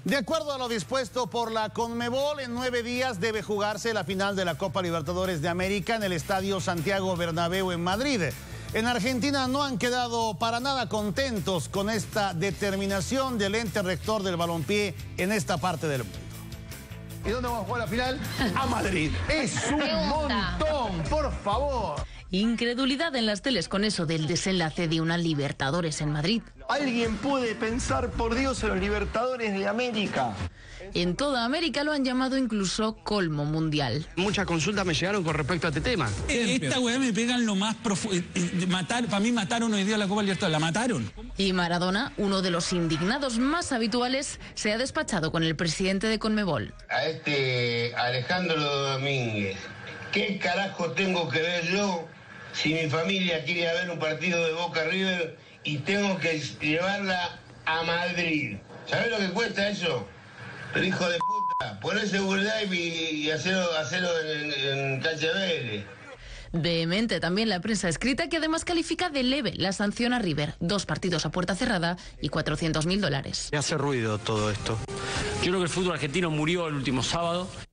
De acuerdo a lo dispuesto por la Conmebol, en 9 días debe jugarse la final de la Copa Libertadores de América en el Estadio Santiago Bernabéu en Madrid. En Argentina no han quedado para nada contentos con esta determinación del ente rector del balompié en esta parte del mundo. ¿Y dónde vamos a jugar la final? A Madrid. Es un montón, por favor. Incredulidad en las teles con eso del desenlace de una Libertadores en Madrid. ¿Alguien puede pensar, por Dios, en los Libertadores de América? En toda América lo han llamado incluso colmo mundial. Muchas consultas me llegaron con respecto a este tema. Esta weá me pegan lo más profundo. Para mí mataron hoy día la Copa Libertadores, la mataron. Y Maradona, uno de los indignados más habituales, se ha despachado con el presidente de Conmebol. A este Alejandro Domínguez, ¿qué carajo tengo que ver yo si mi familia quiere ver un partido de Boca River y tengo que llevarla a Madrid? ¿Sabés lo que cuesta eso? Pero hijo de puta, poné seguridad y hacerlo en calle Vélez. Vehemente también la prensa escrita, que además califica de leve la sanción a River. 2 partidos a puerta cerrada y $400.000. Me hace ruido todo esto. Yo creo que el fútbol argentino murió el último sábado.